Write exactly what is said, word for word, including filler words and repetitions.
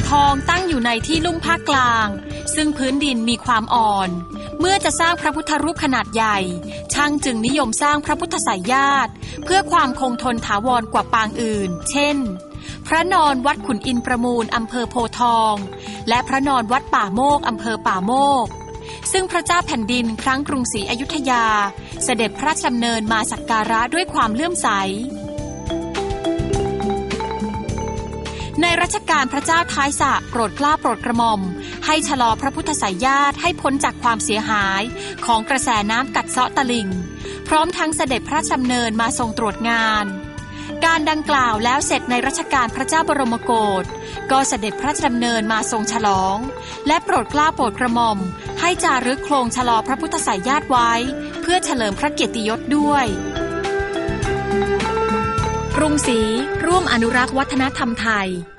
ทองตั้งอยู่ในที่ลุ่มภาคกลางซึ่งพื้นดินมีความอ่อนเมื่อจะสร้างพระพุทธรูปขนาดใหญ่ช่างจึงนิยมสร้างพระพุทธไสยญาติเพื่อความคงทนถาวรกว่าปางอื่นเช่นพระนอนวัดขุนอินทร์ประมูลอำเภอโพธิ์ทองและพระนอนวัดป่าโมกอำเภอป่าโมกซึ่งพระเจ้าแผ่นดินครั้งกรุงศรีอยุธยาเสด็จพระราชดำเนินมาสักการะด้วยความเลื่อมใสในรัชกาลพระเจ้าท้ายสระโปรดเกล้าโปรดกระหม่อมให้ชะลอพระพุทธไสยญาติให้พ้นจากความเสียหายของกระแสน้ำกัดเซาะตลิ่งพร้อมทั้งเสด็จพระราชดำเนินมาทรงตรวจงานการดังกล่าวแล้วเสร็จในรัชกาลพระเจ้าบรมโกศก็เสด็จพระราชดำเนินมาทรงฉลองและโปรดเกล้าโปรดกระหม่อมให้จารึกโครงชะลอพระพุทธไสยญาติไว้เพื่อเฉลิมพระเกียรติยศด้วยกรุงศรีร่วมอนุรักษ์วัฒนธรรมไทย